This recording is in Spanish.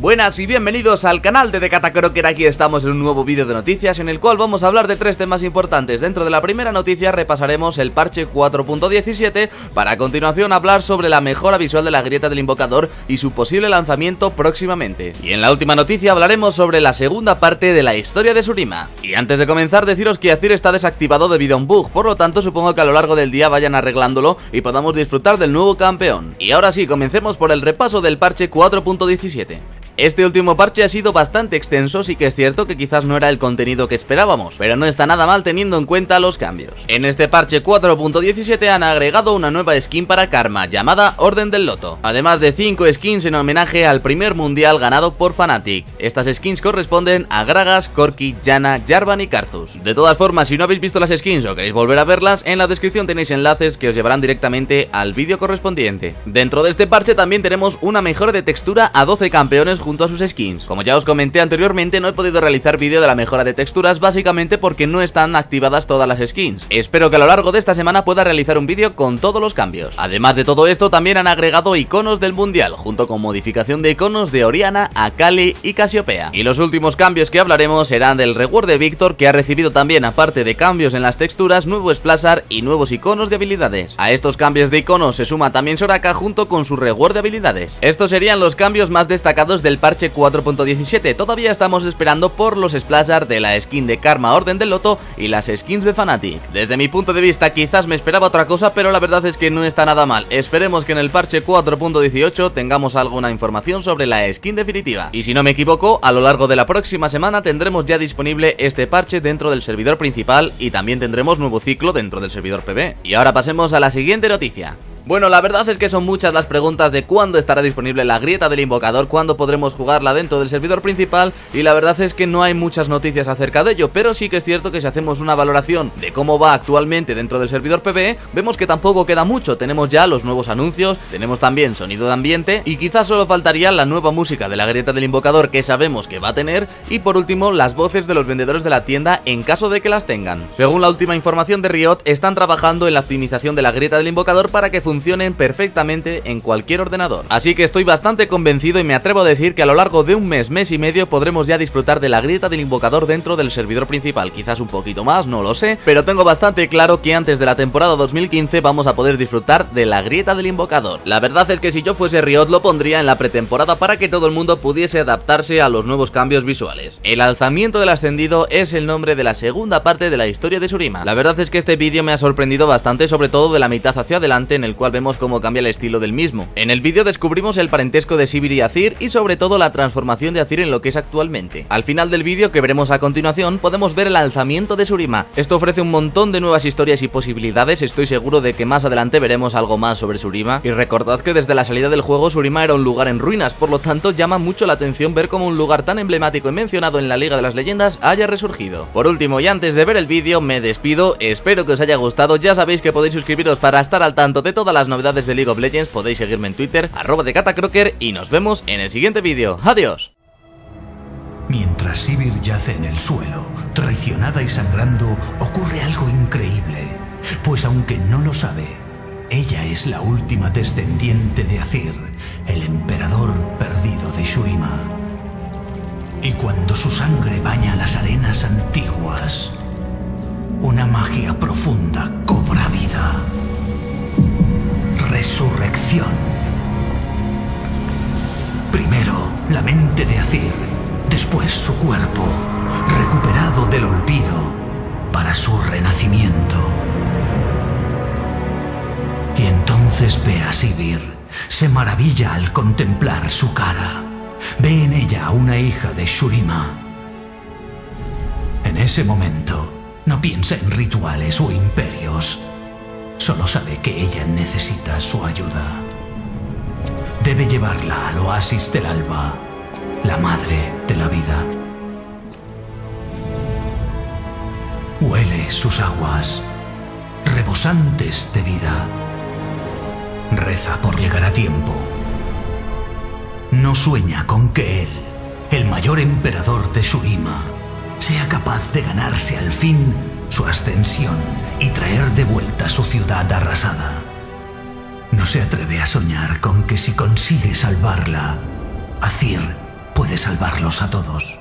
Buenas y bienvenidos al canal de Katakroker. Aquí estamos en un nuevo vídeo de noticias en el cual vamos a hablar de tres temas importantes. Dentro de la primera noticia repasaremos el parche 4.17 para a continuación hablar sobre la mejora visual de la grieta del invocador y su posible lanzamiento próximamente. Y en la última noticia hablaremos sobre la segunda parte de la historia de Shurima. Y antes de comenzar deciros que Azir está desactivado debido a un bug, por lo tanto supongo que a lo largo del día vayan arreglándolo y podamos disfrutar del nuevo campeón. Y ahora sí, comencemos por el repaso del parche 4.17. Este último parche ha sido bastante extenso, sí que es cierto que quizás no era el contenido que esperábamos, pero no está nada mal teniendo en cuenta los cambios. En este parche 4.17 han agregado una nueva skin para Karma, llamada Orden del Loto, además de 5 skins en homenaje al primer mundial ganado por Fnatic. Estas skins corresponden a Gragas, Corki, Janna, Jarvan y Karthus. De todas formas, si no habéis visto las skins o queréis volver a verlas, en la descripción tenéis enlaces que os llevarán directamente al vídeo correspondiente. Dentro de este parche también tenemos una mejora de textura a 12 campeones junto a sus skins. Como ya os comenté anteriormente, no he podido realizar vídeo de la mejora de texturas básicamente porque no están activadas todas las skins. Espero que a lo largo de esta semana pueda realizar un vídeo con todos los cambios. Además de todo esto, también han agregado iconos del mundial, junto con modificación de iconos de Orianna, Akali y Casiopea. Y los últimos cambios que hablaremos serán del reward de Víctor, que ha recibido también, aparte de cambios en las texturas, nuevo splash art y nuevos iconos de habilidades. A estos cambios de iconos se suma también Soraka junto con su reward de habilidades. Estos serían los cambios más destacados del parche 4.17. Todavía estamos esperando por los splash art de la skin de Karma Orden del Loto y las skins de Fnatic. Desde mi punto de vista quizás me esperaba otra cosa, pero la verdad es que no está nada mal. Esperemos que en el parche 4.18 tengamos alguna información sobre la skin definitiva. Y si no me equivoco, a lo largo de la próxima semana tendremos ya disponible este parche dentro del servidor principal y también tendremos nuevo ciclo dentro del servidor PB. Y ahora pasemos a la siguiente noticia. Bueno, la verdad es que son muchas las preguntas de cuándo estará disponible la grieta del invocador, cuándo podremos jugarla dentro del servidor principal, y la verdad es que no hay muchas noticias acerca de ello, pero sí que es cierto que si hacemos una valoración de cómo va actualmente dentro del servidor PvE, vemos que tampoco queda mucho. Tenemos ya los nuevos anuncios, tenemos también sonido de ambiente, y quizás solo faltaría la nueva música de la grieta del invocador que sabemos que va a tener, y por último las voces de los vendedores de la tienda en caso de que las tengan. Según la última información de Riot, están trabajando en la optimización de la grieta del invocador para que funcionen perfectamente en cualquier ordenador. Así que estoy bastante convencido y me atrevo a decir que a lo largo de un mes y medio podremos ya disfrutar de la grieta del invocador dentro del servidor principal. Quizás un poquito más, no lo sé, pero tengo bastante claro que antes de la temporada 2015 vamos a poder disfrutar de la grieta del invocador. La verdad es que si yo fuese Riot lo pondría en la pretemporada para que todo el mundo pudiese adaptarse a los nuevos cambios visuales. El alzamiento del ascendido es el nombre de la segunda parte de la historia de Shurima. La verdad es que este vídeo me ha sorprendido bastante, sobre todo de la mitad hacia adelante, en el cual vemos cómo cambia el estilo del mismo. En el vídeo descubrimos el parentesco de Sivir y Azir y sobre todo la transformación de Azir en lo que es actualmente. Al final del vídeo, que veremos a continuación, podemos ver el alzamiento de Shurima. Esto ofrece un montón de nuevas historias y posibilidades. Estoy seguro de que más adelante veremos algo más sobre Shurima, y recordad que desde la salida del juego Shurima era un lugar en ruinas, por lo tanto llama mucho la atención ver cómo un lugar tan emblemático y mencionado en la Liga de las Leyendas haya resurgido. Por último, y antes de ver el vídeo, me despido. Espero que os haya gustado. Ya sabéis que podéis suscribiros para estar al tanto de todas las novedades de League of Legends, podéis seguirme en Twitter, @Katakroker, y nos vemos en el siguiente vídeo. ¡Adiós! Mientras Sivir yace en el suelo, traicionada y sangrando, ocurre algo increíble, pues aunque no lo sabe, ella es la última descendiente de Azir, el emperador perdido de Shurima. Y cuando su sangre baña las arenas antiguas, una magia profunda cobra vida. Resurrección. Primero la mente de Azir, después su cuerpo, recuperado del olvido para su renacimiento. Y entonces ve a Sivir, se maravilla al contemplar su cara, ve en ella a una hija de Shurima. En ese momento no piensa en rituales o imperios. Solo sabe que ella necesita su ayuda. Debe llevarla al oasis del alba, la madre de la vida. Huele sus aguas, rebosantes de vida. Reza por llegar a tiempo. No sueña con que él, el mayor emperador de Shurima, sea capaz de ganarse al fin su ascensión y traer de vuelta su ciudad arrasada. No se atreve a soñar con que si consigue salvarla, Azir puede salvarlos a todos.